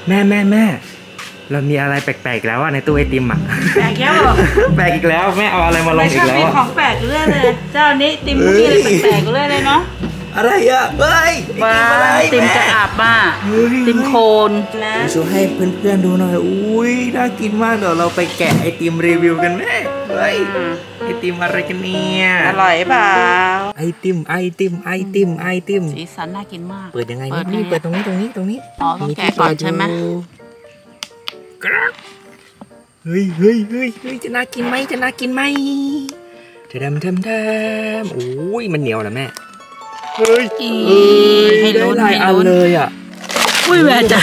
แม่เรามีอะไรแปลกๆแล้วอะในตู้ไอติมอะแปลกแล้วเหรอแปลกอีกแล้วแม่เอาอะไรมาลงอีกแล้วมีของแปลกเรื่อยเลยเจ้านี้ติมมีอะไรแปลกๆเรื่อยเลยเนาะอะไรอะเฮ้ยติมจะอาบมาติมโคนนะช่วยให้เพื่อนๆดูหน่อยอุ้ยน่ากินมากเดี๋ยวเราไปแกะไอติมรีวิวกันแม่เฮ้ยไอติมอะไรกันเนี่ยอร่อยเปล่าไอติมสีสันน่ากินมากเปิดยังไงนี่เปิดตรงนี้อ๋อต้องแกะก่อนใช่ไหมเฮ้ยจะน่ากินไหมโอ้ยมันเหนียวเหรอแม่เฮ้ยให้ลุ้นเลยอ่ะอุ้ยแม่จ้ะ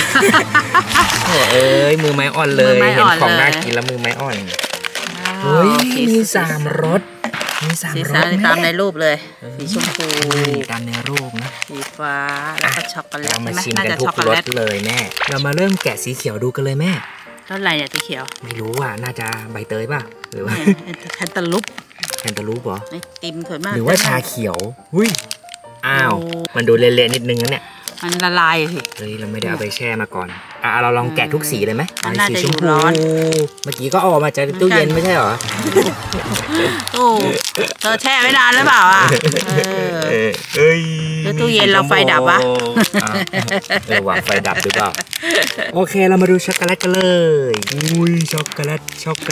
มือไม้อ่อนเลยเห็นของน่ากินแล้วมือไม้อ่อนเฮ้ยมี3 รสตามในรูปเลยสีชมพูตามในรูปนะสีฟ้าแล้วก็ช็อกโกแลตมาชิมกันทุกรสเลยแม่เรามาเริ่มแกะสีเขียวดูกันเลยแม่รสอะไรเนี่ยสีเขียวไม่รู้อ่ะน่าจะใบเตยป่ะหรือว่าแคนตาลูปเหรอไอติมสวยมากหรือว่าชาเขียวหุ้ยอ้าวมันดูเละๆนิดนึงนะเนี่ยมันละลายสิเฮ้ยเราไม่ได้เอาไปแช่มาก่อนเราลองแกะทุกสีเลยไหมสีชมพูเมื่อกี้ก็ออกมาจากตู้เย็นไม่ใช่เหรอเธอแช่ไม่นานหรือเปล่าอ่ะตู้เย็นเราไฟดับวะหวังไฟดับหรือเปล่าโอเคเรามาดูช็อกโกแลตกันเลยอุ้ยช็อกโกแลต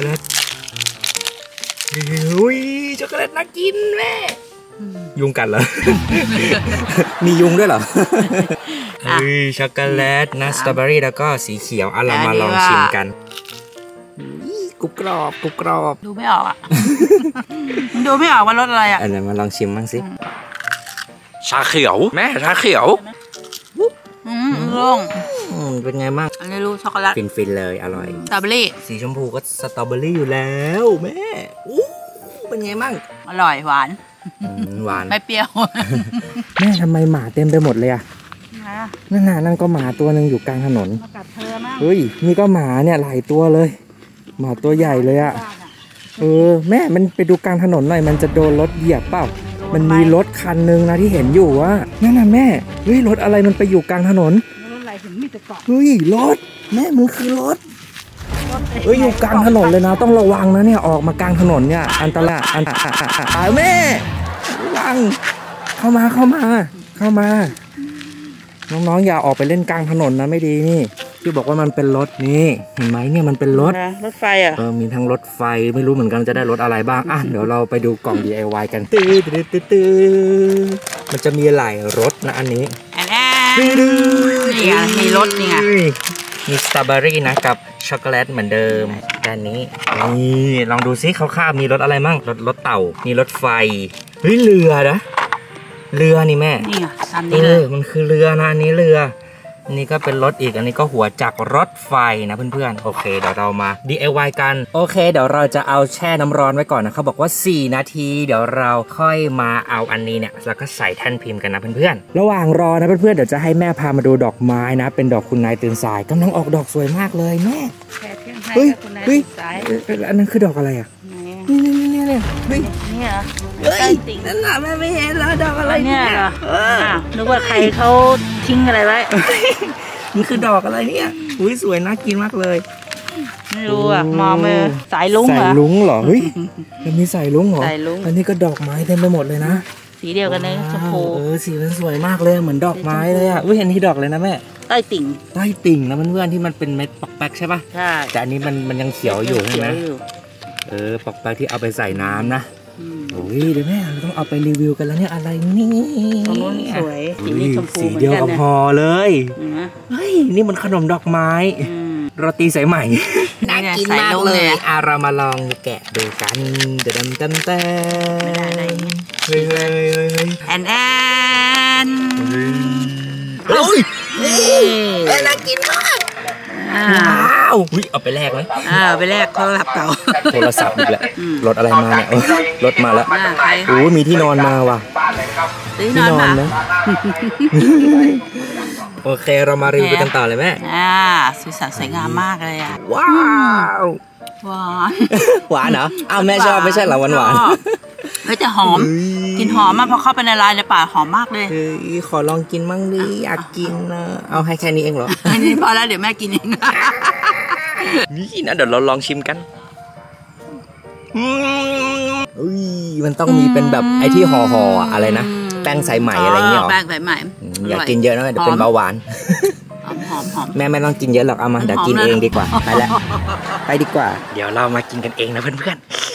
อุ้ยช็อกโกแลตน่ากินแม่ยุงกัดเหรอ มียุงด้วยเหรอช็อกโกแลตนะสตรอเบอรี่แล้วก็สีเขียวเรามาลองชิมกันกรุบกรอบดูไม่ออกอ่ะ ดูไม่ออกว่ารสอะไรอ่ะมาลองชิมบ้างสิชาเขียวแม่ชาเขียวลงเป็นไงบ้างอันนี้รู้ช็อกโกแลตฟินเลยอร่อยสตรอเบอรี่สีชมพูก็สตรอเบอรี่อยู่แล้วแม่เป็นไงบ้างอร่อยหวานไม่เปรี้ยวแม่ทำไมหมาเต็มไปหมดเลยอะนั่นก็หมาตัวหนึ่งอยู่กลางถนนเฮ้ยนี่ก็หมาเนี่ยหลายตัวเลยหมาตัวใหญ่เลยอะแม่มันไปดูกลางถนนหน่อยมันจะโดนรถเหยียบเปล่ามันมีรถคันนึงนะที่เห็นอยู่ว่านั่นน่ะแม่เฮ้ยรถอะไรมันไปอยู่กลางถนนเฮ้ยรถแม่มันคือรถอยู่กลางถนนเลยนะต้องระวังนะเนี่ยออกมากลางถนนเนี่ยอันตรายแม่ระวังเข้ามาน้องๆอย่าออกไปเล่นกลางถนนนะไม่ดีนี่ที่บอกว่ามันเป็นรถนี่เห็นไหมเนี่ยมันเป็นรถไฟอ่ะมีทั้งรถไฟไม่รู้เหมือนกันจะได้รถอะไรบ้างเดี๋ยวเราไปดูกล่อง DIY กันมันจะมีหลายรถนะอันนี้นี่ไงมีรถนี่ไงมีสตรอเบอรี่นะกับช็อกโกแลตเหมือนเดิมด้านนี้นี่ลองดูซิคร่าวๆมีรถอะไรมั่งรถเต่ามีรถไฟเฮ้ยเรือนี่แม่นี่ไงตามนี้เลยมันคือเรือนะอันนี้เรือนี่ก็เป็นรถอีกอันนี้ก็หัวจักรรถไฟนะเพื่อนๆโอเคเดี๋ยวเรามา DIY กันโอเคเดี๋ยวเราจะเอาแช่น้ำร้อนไว้ก่อนนะเขาบอกว่า4 นาทีเดี๋ยวเราค่อยมาเอาอันนี้เนี่ยแล้วก็ใส่แท่นพิมพ์กันนะเพื่อนๆระหว่างรอนะเพื่อนๆเดี๋ยวจะให้แม่พามาดูดอกไม้นะเป็นดอกคุณนายตื่นสายกำลังออกดอกสวยมากเลยแม่เฮ้ยอันนั้นคือดอกอะไรอ่ะนี่เฮ้ยนั่นน่ะแม่ไม่เห็นแล้วดอกอะไรเนี่ยนึกว่าใครเขาทิ้งอะไรไว้มันคือดอกอะไรเนี่ยอุ้ยสวยน่ากินมากเลยไม่รู้อ่ะมองมือสายลุ้งเหรอเฮ้ยมันมีสายลุ้งเหรออันนี้ก็ดอกไม้เต็มไปหมดเลยนะสีเดียวกันเลยชมพูสีมันสวยมากเลยเหมือนดอกไม้เลยอ่ะอุ้ยเห็นที่ดอกเลยนะแม่ใต้ติ่งนะเพื่อนๆที่มันเป็นเม็ดปอกแป๊กใช่ป่ะใช่แต่อันนี้มันยังเขียวอยู่ใช่ไหมปอกแป๊กที่เอาไปใส่น้ำนะโอ้ยเดี๋ยวแม่เราต้องเอาไปรีวิวกันแล้วเนี่ยอะไรนี่ตรงนู้นสวยสีนี้ชมพูสีเดียวกับพอเลยเฮ้ยนี่มันขนมดอกไม้โรตีสายใหม่น่ากินมากเลยเรามาลองแกะดูกันเฮ้ยน่ากินมากเอาไปแลกไหมไปแลกโทรศัพท์เก่าโทรศัพท์อีกแล้วรถอะไรมาเนี่ยรถมาแล้วโอ้มีที่นอนมาว่ะที่นอนนะโอเคเรามารีวิวกันต่อเลยแม่สีสันสวยงามมากเลยอ่ะว้าวหวานเหรออ้าวแม่ชอบไม่ใช่เหรอหวานเฮ้ยแต่หอมกลิ่นหอมมากพอเข้าไปในลายในป่าหอมมากเลยเฮ้ยขอลองกินมั่งดิอยากกินนะเอาให้แค่นี้เองเหรออันนี้พอแล้วเดี๋ยวแม่กินเองนี่นะเดี๋ยวเราลองชิมกันอุ้ยมันต้องมีเป็นแบบไอ้ที่ห่อๆอะไรนะแป้งสายไหมอะไรเงี้ยหรอแป้งสายไหมอย่ากินเยอะนะเดี๋ยวเป็นเบาหวานหอมแม่ไม่ต้องกินเยอะหรอกเอามาเดี๋ยวกินเองดีกว่าไปแล้วไปดีกว่า เดี๋ยวเรามากินกันเองนะเพื่อน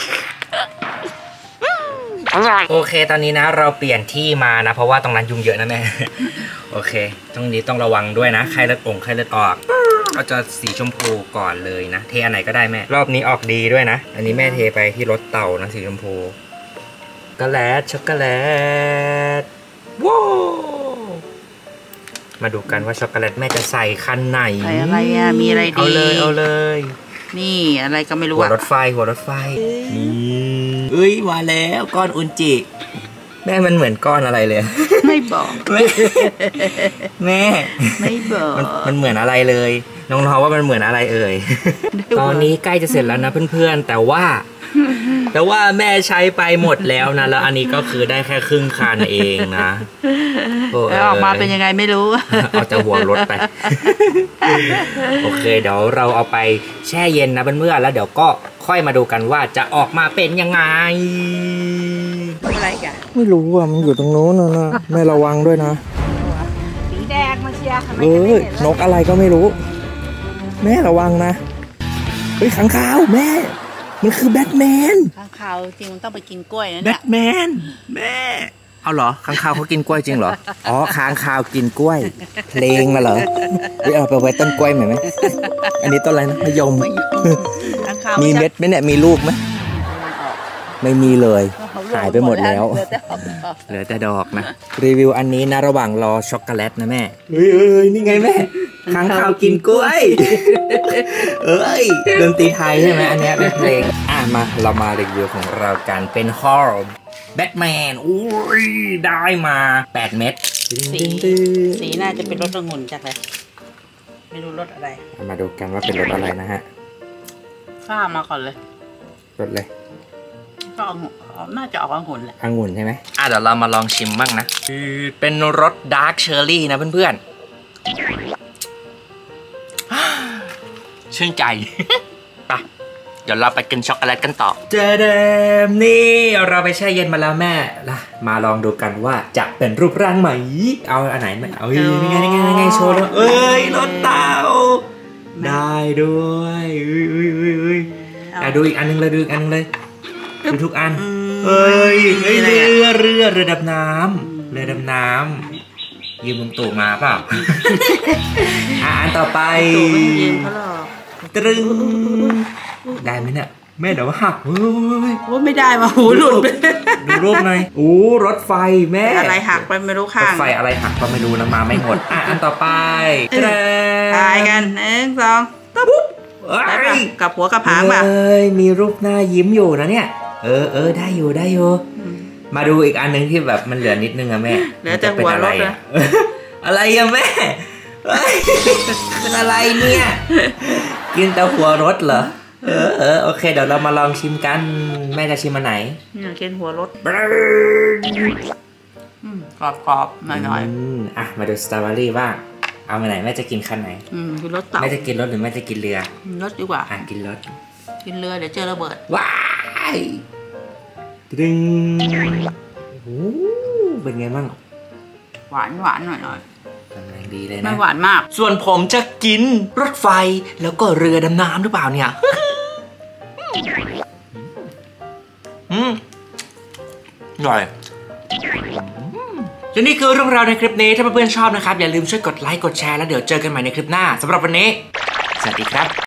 ๆโอเคตอนนี้นะเราเปลี่ยนที่มานะเพราะว่าตรงนั้นยุงเยอะนะแม่โอเคตรงนี้ต้องระวังด้วยนะไข้เลือดไข้เลือดออกก็จะสีชมพูก่อนเลยนะเทอันไหนก็ได้แม่รอบนี้ออกดีด้วยนะอันนี้แม่เทไปที่รถเต่านะสีชมพูช็อกโกแลตว้าวมาดูกันว่าช็อกโกแลตแม่จะใส่คันไหนใส่อะไรอ่ะมีอะไรดีเอาเลยนี่อะไรก็ไม่รู้หัวรถไฟนี่เอ้ยมาแล้วก้อนอุนจิแม่มันเหมือนก้อนอะไรเลยไม่บอกแม่ไม่บอกมันเหมือนอะไรเลยน้องๆว่ามันเหมือนอะไรเอ่ยตอนนี้ใกล้จะเสร็จแล้วนะเพื่อนๆแต่ว่าแม่ใช้ไปหมดแล้วนะแล้วอันนี้ก็คือได้แค่ครึ่งคันเองนะแล้วออกมาเป็นยังไงไม่รู้เอาจากหัวรถไปโอเคเดี๋ยวเราเอาไปแช่เย็นนะเพื่อนๆแล้วเดี๋ยวก็ค่อยมาดูกันว่าจะออกมาเป็นยังไงอะไรกันไม่รู้อ่ะมันอยู่ตรงโน้นนะแม่ระวังด้วยนะสีแดงมาเชียร์นกอะไรก็ไม่รู้แม่ระวังนะเฮ้ยขังขาวแม่มันคือแบทแมนข้างคาวจริงมันต้องไปกินกล้วยนะแบทแมนแม่เอาเหรอข้างคาวเขากินกล้วยจริงเหรออ๋อค้างคาวกินกล้วยเพลงมาเหรอเอาไปไว้ต้นกล้วยไหมอันนี้ต้นอะไรนะมะยมมีเม็ดไหมเนี่ยมีลูกไหมไม่มีเลยหายไปหมดแล้วเหลือแต่ดอกนะรีวิวอันนี้นะระหว่างรอช็อกโกแลตนะแม่เฮ้ยนี่ไงแม่ค้างคาวกินกล้วยดนตรีไทยใช่ไหมอันนี้เป็นเพลงมาเรามารีวิวของเรากันเป็นฮอร์แบทแมนอุ้ยได้มา8 เม็ดสีน่าจะเป็นรสองุ่นจังเลยไม่รู้รสอะไรมาดูกันว่าเป็นรสอะไรนะฮะข้ามาก่อนเลยรสเลยก็น่าจะออกองุ่นแหละองุ่นใช่ไหมเดี๋ยวเรามาลองชิมบ้างนะคือเป็นรสดาร์กเชอร์รี่นะเพื่อนๆชื่นใจไปเดี๋ยวเราไปกินช็อกโกแลตกันต่อเจเดมนี่เราไปแช่เย็นมาแล้วแม่ล่ะมาลองดูกันว่าจะเป็นรูปร่างไหมเอาอันไหนไม่เอานี่ไงโชว์แล้วรถเต่าได้ด้วยดูอีกอันนึงเลยดูทุกอันเรือดำน้ำยืมลุงตู่มาเปล่าอันต่อไปตรึงได้ไหมเนี่ยแม่เดี๋ยวหักไม่ได้มาหูหลุดดูรูปหน่อยรถไฟแม่อะไรหักไปไม่รู้ข้างรถไฟอะไรหักก็ไม่รู้นะมาไม่หมดอันต่อไปตายกัน1 2ตุ๊บกับหัวกับหางมามีรูปหน้ายิ้มอยู่นะเนี่ยได้อยู่มาดูอีกอันนึงที่แบบมันเหลือนิดนึงอะแม่เหลือแต่หัวรถนะอะไรอะแม่เป็นอะไรเนี่ยกินแต่หัวรถเหรอโอเคเดี๋ยวเรามาลองชิมกันแม่จะชิมอันไหนกินหัวรถกรอบหน่อยมาดูสตรอเบอรี่บ้างเอามาไหนแม่จะกินคันไหนกินรถเต่าแม่จะกินรถหรือแม่จะกินเรือรถดีกว่ากินรถกินเรือเดี๋ยวเจอระเบิดว้ายดึงเป็นไงบ้างหวานหน่อยกำลังดีเลยนะไม่หวานมากส่วนผมจะกินรถไฟแล้วก็เรือดำน้ำหรือเปล่าเนี่ยอร่อยและนี่คือเรื่องราวในคลิปนี้ถ้าเพื่อนๆชอบนะครับอย่าลืมช่วยกดไลค์กดแชร์แล้วเดี๋ยวเจอกันใหม่ในคลิปหน้าสำหรับวันนี้สวัสดีครับ